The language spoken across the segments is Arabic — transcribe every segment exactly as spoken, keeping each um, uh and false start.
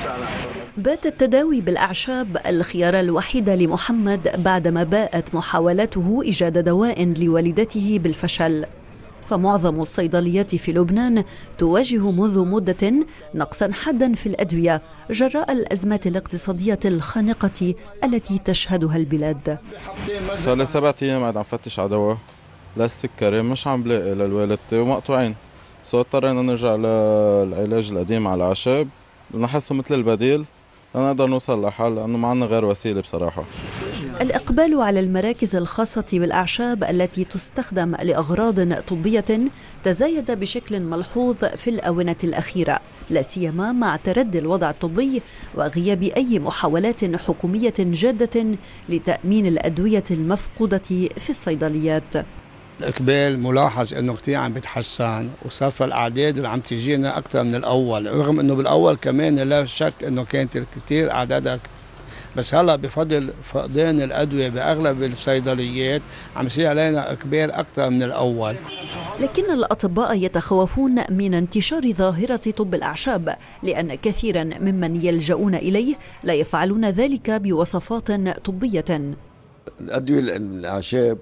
بات التداوي بالأعشاب الخيار الوحيد لمحمد بعدما باءت محاولاته إيجاد دواء لوالدته بالفشل. فمعظم الصيدليات في لبنان تواجه منذ مدة نقصا حادا في الأدوية جراء الأزمات الاقتصادية الخانقة التي تشهدها البلاد. صار لي سبعة أيام قاعد عم فتش على دواء للسكري مش عم بلاقي للوالدتي ومقطوعين، سو اضطرينا نرجع للعلاج القديم على الأعشاب نحسه مثل البديل لنقدر نوصل لحل، لأنه ما عندنا غير وسيلة بصراحة. الإقبال على المراكز الخاصة بالأعشاب التي تستخدم لأغراض طبية تزايد بشكل ملحوظ في الآونة الأخيرة، لا سيما مع تردي الوضع الطبي وغياب أي محاولات حكومية جادة لتأمين الأدوية المفقودة في الصيدليات. الإقبال ملاحظ إنه كتير عم بيتحسن، وصار الأعداد اللي عم تجينا أكثر من الأول، رغم إنه بالأول كمان لا شك إنه كانت كتير أعدادها، بس هلا بفضل فقدان الأدوية بأغلب الصيدليات عم يصير علينا إقبال أكثر من الأول. لكن الأطباء يتخوفون من انتشار ظاهرة طب الأعشاب، لأن كثيرا ممن يلجؤون إليه لا يفعلون ذلك بوصفات طبية. الأدوية الأعشاب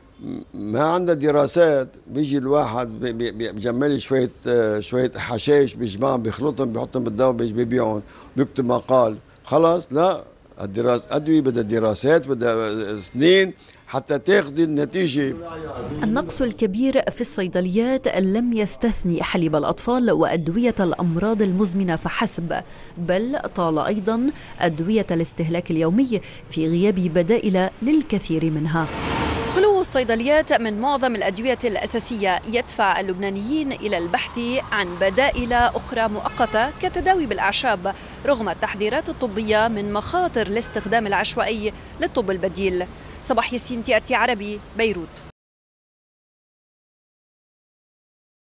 ما عندها دراسات، بيجي الواحد بيجمل شويه شويه حشائش بيجمعهم بيخلطهم بيحطهم بالدواء بيجي بيبيعهم بيكتب مقال خلص. لا، الدراسة أدوية بدها دراسات بدها سنين حتى تاخذ النتيجة. النقص الكبير في الصيدليات لم يستثني حليب الأطفال وأدوية الأمراض المزمنة فحسب، بل طال أيضا أدوية الاستهلاك اليومي في غياب بدائل للكثير منها. خلو الصيدليات من معظم الأدوية الأساسية يدفع اللبنانيين إلى البحث عن بدائل أخرى مؤقتة كالتداوي بالأعشاب، رغم التحذيرات الطبية من مخاطر الاستخدام العشوائي للطب البديل. صباح ياسين، تي آر تي عربي، بيروت.